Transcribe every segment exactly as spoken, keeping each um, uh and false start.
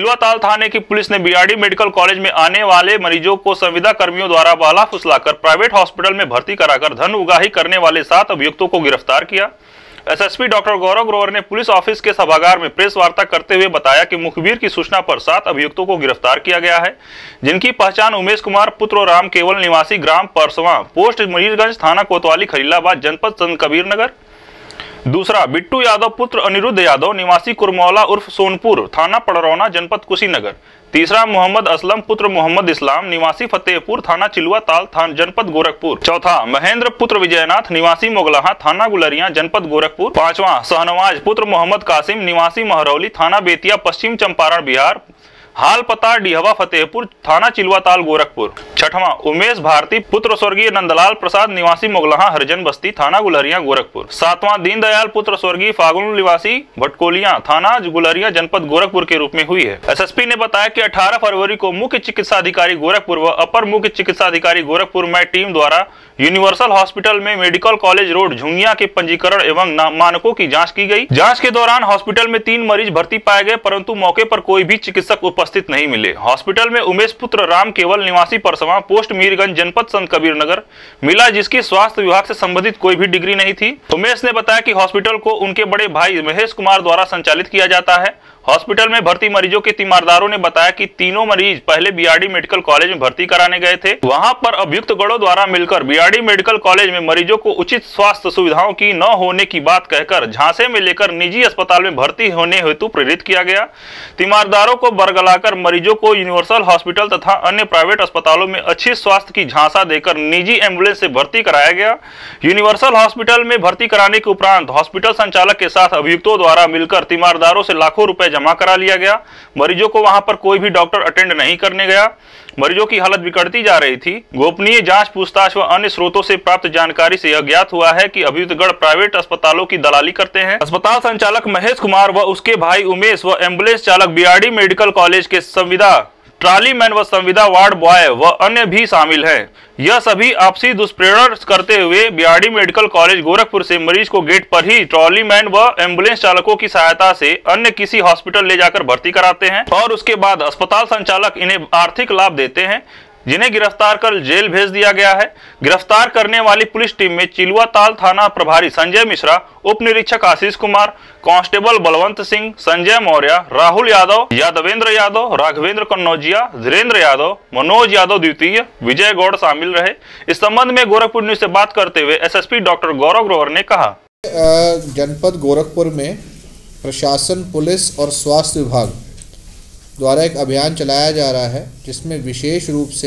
चिलवाताल थाने की पुलिस ने BRD medical college में आने वाले मरीजों को संविदा कर्मियों द्वारा बहला फुसलाकर प्राइवेट हॉस्पिटल में भर्ती कराकर धन उगाही करने वाले सात अभियुक्तों को गिरफ्तार किया। एसएसपी डॉक्टर गौरव ग्रोवर ने पुलिस ऑफिस के सभागार में प्रेस वार्ता करते हुए बताया कि मुखबिर की सूचना पर सात अभियुक्तों को गिरफ्तार किया गया है, जिनकी पहचान उमेश कुमार पुत्र राम केवल निवासी ग्राम परसवा, पोस्ट मरीजगंज, थाना कोतवाली, खलीलाबाद, जनपद संत कबीर नगर। दूसरा, बिट्टू यादव पुत्र अनिरुद्ध यादव निवासी कुरमौला उर्फ सोनपुर, थाना पड़रौना, जनपद कुशीनगर। तीसरा, मोहम्मद असलम पुत्र मोहम्मद इस्लाम निवासी फतेहपुर, थाना चिलवाताल, थाना जनपद गोरखपुर। चौथा, महेंद्र पुत्र विजयनाथ निवासी मोगलाहा, थाना गुलरिया, जनपद गोरखपुर। पांचवा, शहनवाज पुत्र मोहम्मद कासिम निवासी महरौली, थाना बेतिया, पश्चिम चंपारण, बिहार। हाल पता डिहवा फतेहपुर, थाना चिलवाताल, गोरखपुर। छठवां, उमेश भारती पुत्र स्वर्गीय नंदलाल प्रसाद निवासी मोगलाहा, हरिजन बस्ती, थाना गुलरिया, गोरखपुर। सातवां, दीनदयाल पुत्र स्वर्गीय फागुन निवासी भटकोलिया, थाना गुलरिया, जनपद गोरखपुर के रूप में हुई है। एसएसपी ने बताया कि अठारह फरवरी को मुख्य चिकित्सा अधिकारी गोरखपुर व अपर मुख्य चिकित्सा अधिकारी गोरखपुर में टीम द्वारा यूनिवर्सल हॉस्पिटल में मेडिकल कॉलेज रोड झुंगिया के पंजीकरण एवं मानकों की जांच की गई। जांच के दौरान हॉस्पिटल में तीन मरीज भर्ती पाए गए, परंतु मौके पर कोई भी चिकित्सक उपस्थित नहीं मिले। हॉस्पिटल में उमेश पुत्र राम केवल निवासी परसवा, पोस्ट मीरगंज, जनपद संत कबीर नगर मिला, जिसकी स्वास्थ्य विभाग से संबंधित कोई भी डिग्री नहीं थी। उमेश ने बताया कि हॉस्पिटल को उनके बड़े भाई महेश कुमार द्वारा संचालित किया जाता है। हॉस्पिटल में भर्ती मरीजों के तीमारदारों ने बताया कि तीनों मरीज पहले बीआरडी मेडिकल कॉलेज में भर्ती कराने गए थे। वहां पर अभियुक्त गणों द्वारा मिलकर बीआरडी मेडिकल कॉलेज में मरीजों को उचित स्वास्थ्य सुविधाओं की न होने की बात कहकर झांसे में लेकर निजी अस्पताल में भर्ती होने हेतु प्रेरित किया गया। तीमारदारों को बरगलाकर मरीजों को यूनिवर्सल हॉस्पिटल तथा अन्य प्राइवेट अस्पतालों में अच्छी स्वास्थ्य की झांसा देकर निजी एम्बुलेंस से भर्ती कराया गया। यूनिवर्सल हॉस्पिटल में भर्ती कराने के उपरांत हॉस्पिटल संचालक के साथ अभियुक्तों द्वारा मिलकर तीमारदारों से लाखों रुपए जमा करा लिया गया। मरीजों को वहां पर कोई भी डॉक्टर अटेंड नहीं करने गया। मरीजों की हालत बिगड़ती जा रही थी। गोपनीय जांच, पूछताछ व अन्य स्रोतों से प्राप्त जानकारी से यह ज्ञात हुआ है कि अभियुक्तगण प्राइवेट अस्पतालों की दलाली करते हैं। अस्पताल संचालक महेश कुमार व उसके भाई उमेश व एम्बुलेंस चालक बीआरडी मेडिकल कॉलेज के संविदा ट्रॉली मैन व संविदा वार्ड बॉय व अन्य भी शामिल हैं। यह सभी आपसी दुष्प्रेरण करते हुए बीआरडी मेडिकल कॉलेज गोरखपुर से मरीज को गेट पर ही ट्रॉली मैन व एम्बुलेंस चालकों की सहायता से अन्य किसी हॉस्पिटल ले जाकर भर्ती कराते हैं और उसके बाद अस्पताल संचालक इन्हें आर्थिक लाभ देते हैं, जिन्हें गिरफ्तार कर जेल भेज दिया गया है। गिरफ्तार करने वाली पुलिस टीम में चिलवाताल थाना प्रभारी संजय मिश्रा, उप निरीक्षक आशीष कुमार, कांस्टेबल बलवंत सिंह, संजय मौर्य, राहुल यादव, यादवेंद्र यादव, राघवेंद्र कन्नौजिया, धीरेन्द्र यादव, मनोज यादव द्वितीय, विजय गौड़ शामिल रहे। इस संबंध में गोरखपुर न्यूज से बात करते हुए एसएसपी डॉक्टर गौरव ग्रोवर ने कहा, जनपद गोरखपुर में प्रशासन, पुलिस और स्वास्थ्य विभाग द्वारा एक अभियान चलाया जा रहा है, जिसमें विशेष रूप से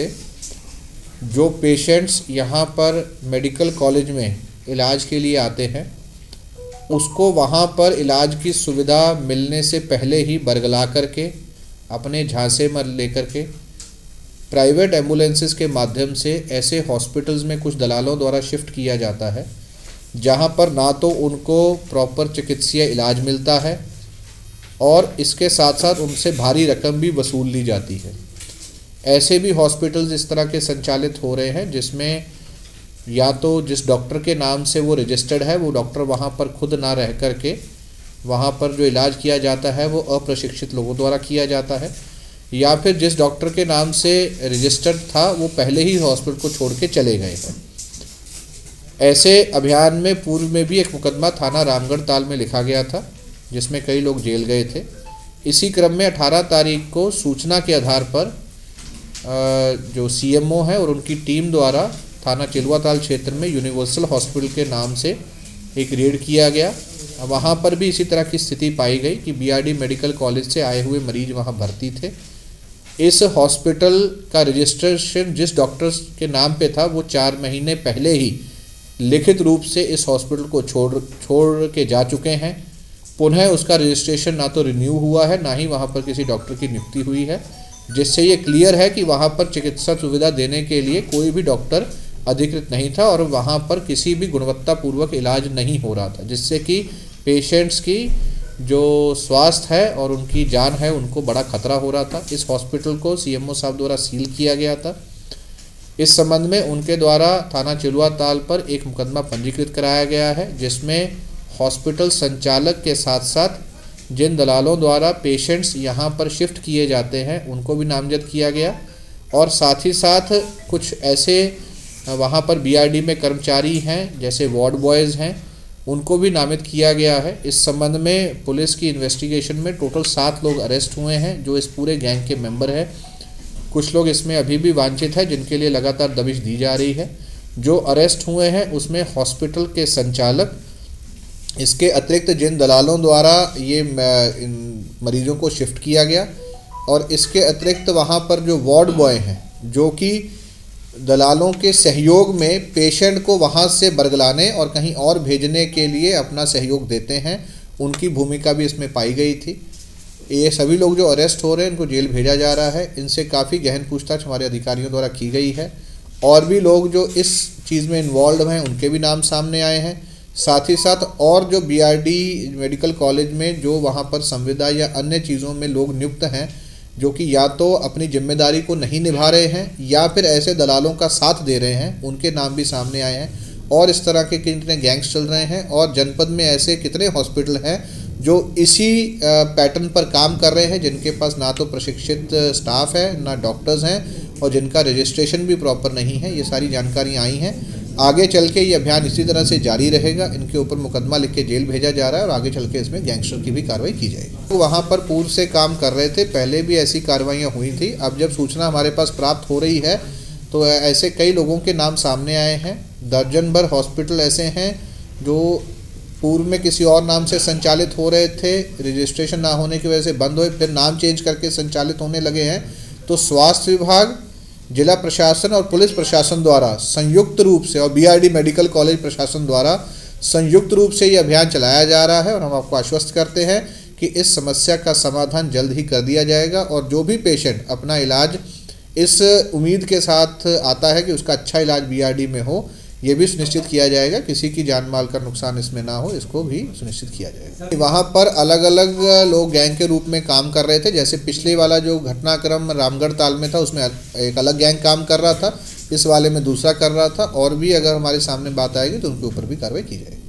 जो पेशेंट्स यहाँ पर मेडिकल कॉलेज में इलाज के लिए आते हैं, उसको वहाँ पर इलाज की सुविधा मिलने से पहले ही बरगला करके अपने झांसे में लेकर के प्राइवेट एम्बुलेंसेस के माध्यम से ऐसे हॉस्पिटल्स में कुछ दलालों द्वारा शिफ्ट किया जाता है, जहाँ पर ना तो उनको प्रॉपर चिकित्सीय इलाज मिलता है और इसके साथ साथ उनसे भारी रकम भी वसूल ली जाती है। ऐसे भी हॉस्पिटल्स इस तरह के संचालित हो रहे हैं, जिसमें या तो जिस डॉक्टर के नाम से वो रजिस्टर्ड है वो डॉक्टर वहाँ पर खुद ना रह कर के वहाँ पर जो इलाज किया जाता है वो अप्रशिक्षित लोगों द्वारा किया जाता है, या फिर जिस डॉक्टर के नाम से रजिस्टर्ड था वो पहले ही हॉस्पिटल को छोड़ के चले गए हैं। ऐसे अभियान में पूर्व में भी एक मुकदमा थाना रामगढ़ ताल में लिखा गया था, जिसमें कई लोग जेल गए थे। इसी क्रम में अठारह तारीख को सूचना के आधार पर जो सीएमओ है और उनकी टीम द्वारा थाना चिलवाताल क्षेत्र में यूनिवर्सल हॉस्पिटल के नाम से एक रेड किया गया। वहाँ पर भी इसी तरह की स्थिति पाई गई कि बीआरडी मेडिकल कॉलेज से आए हुए मरीज वहाँ भर्ती थे। इस हॉस्पिटल का रजिस्ट्रेशन जिस डॉक्टर्स के नाम पे था वो चार महीने पहले ही लिखित रूप से इस हॉस्पिटल को छोड़ छोड़ के जा चुके हैं। पुनः उसका रजिस्ट्रेशन ना तो रिन्यू हुआ है, ना ही वहाँ पर किसी डॉक्टर की नियुक्ति हुई है, जिससे ये क्लियर है कि वहाँ पर चिकित्सा सुविधा देने के लिए कोई भी डॉक्टर अधिकृत नहीं था और वहाँ पर किसी भी गुणवत्तापूर्वक इलाज नहीं हो रहा था, जिससे कि पेशेंट्स की जो स्वास्थ्य है और उनकी जान है उनको बड़ा खतरा हो रहा था। इस हॉस्पिटल को सीएमओ साहब द्वारा सील किया गया था। इस संबंध में उनके द्वारा थाना चिलवाताल पर एक मुकदमा पंजीकृत कराया गया है, जिसमें हॉस्पिटल संचालक के साथ साथ जिन दलालों द्वारा पेशेंट्स यहाँ पर शिफ्ट किए जाते हैं उनको भी नामजद किया गया और साथ ही साथ कुछ ऐसे वहाँ पर बीआरडी में कर्मचारी हैं जैसे वार्ड बॉयज़ हैं, उनको भी नामित किया गया है। इस संबंध में पुलिस की इन्वेस्टिगेशन में टोटल सात लोग अरेस्ट हुए हैं जो इस पूरे गैंग के मेंबर हैं। कुछ लोग इसमें अभी भी वांछित है जिनके लिए लगातार दबिश दी जा रही है। जो अरेस्ट हुए हैं उसमें हॉस्पिटल के संचालक, इसके अतिरिक्त जिन दलालों द्वारा ये मरीजों को शिफ्ट किया गया और इसके अतिरिक्त वहाँ पर जो वार्ड बॉय हैं जो कि दलालों के सहयोग में पेशेंट को वहाँ से बरगलाने और कहीं और भेजने के लिए अपना सहयोग देते हैं, उनकी भूमिका भी इसमें पाई गई थी। ये सभी लोग जो अरेस्ट हो रहे हैं इनको जेल भेजा जा रहा है। इनसे काफ़ी गहन पूछताछ हमारे अधिकारियों द्वारा की गई है। और भी लोग जो इस चीज़ में इन्वॉल्व हैं उनके भी नाम सामने आए हैं। साथ ही साथ और जो बीआरडी मेडिकल कॉलेज में जो वहाँ पर संविदा या अन्य चीज़ों में लोग नियुक्त हैं जो कि या तो अपनी जिम्मेदारी को नहीं निभा रहे हैं या फिर ऐसे दलालों का साथ दे रहे हैं, उनके नाम भी सामने आए हैं। और इस तरह के कितने गैंग्स चल रहे हैं और जनपद में ऐसे कितने हॉस्पिटल हैं जो इसी पैटर्न पर काम कर रहे हैं, जिनके पास ना तो प्रशिक्षित स्टाफ है, ना डॉक्टर्स हैं और जिनका रजिस्ट्रेशन भी प्रॉपर नहीं है। ये सारी जानकारियाँ आई हैं। आगे चल के ये अभियान इसी तरह से जारी रहेगा। इनके ऊपर मुकदमा लिख के जेल भेजा जा रहा है और आगे चल के इसमें गैंगस्टर की भी कार्रवाई की जाएगी। तो वहाँ पर पूर्व से काम कर रहे थे, पहले भी ऐसी कार्रवाइयाँ हुई थी। अब जब सूचना हमारे पास प्राप्त हो रही है तो ऐसे कई लोगों के नाम सामने आए हैं। दर्जन भर हॉस्पिटल ऐसे हैं जो पूर्व में किसी और नाम से संचालित हो रहे थे, रजिस्ट्रेशन ना होने की वजह से बंद हुए, फिर नाम चेंज करके संचालित होने लगे हैं। तो स्वास्थ्य विभाग, जिला प्रशासन और पुलिस प्रशासन द्वारा संयुक्त रूप से और बीआरडी मेडिकल कॉलेज प्रशासन द्वारा संयुक्त रूप से ये अभियान चलाया जा रहा है और हम आपको आश्वस्त करते हैं कि इस समस्या का समाधान जल्द ही कर दिया जाएगा। और जो भी पेशेंट अपना इलाज इस उम्मीद के साथ आता है कि उसका अच्छा इलाज बीआरडी में हो, ये भी सुनिश्चित किया जाएगा, किसी की जान माल का नुकसान इसमें ना हो, इसको भी सुनिश्चित किया जाएगा। वहाँ पर अलग अलग लोग गैंग के रूप में काम कर रहे थे। जैसे पिछले वाला जो घटनाक्रम रामगढ़ ताल में था उसमें एक अलग गैंग काम कर रहा था, इस वाले में दूसरा कर रहा था। और भी अगर हमारे सामने बात आएगी तो उनके ऊपर भी कार्रवाई की जाएगी।